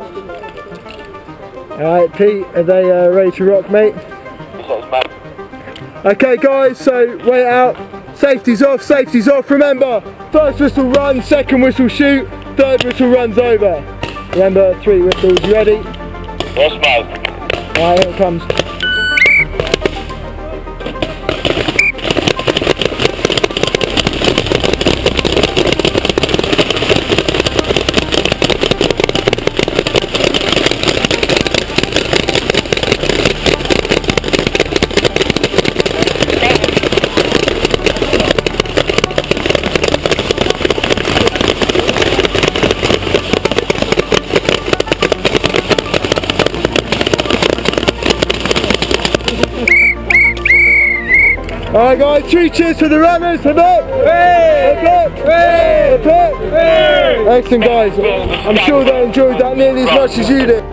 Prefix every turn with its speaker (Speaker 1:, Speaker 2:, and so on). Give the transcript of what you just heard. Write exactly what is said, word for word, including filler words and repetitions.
Speaker 1: Alright, Pete, are they uh, ready to rock, mate? Okay guys, so wait out. Safety's off, safety's off. Remember, first whistle run, second whistle shoot, third whistle runs over. Remember, three whistles. You ready?
Speaker 2: Yes, mate.
Speaker 1: Alright, here it comes. Alright guys, three cheers for the runners, head up! Head up! Head up! Excellent guys, I'm sure they enjoyed that nearly as much as you did.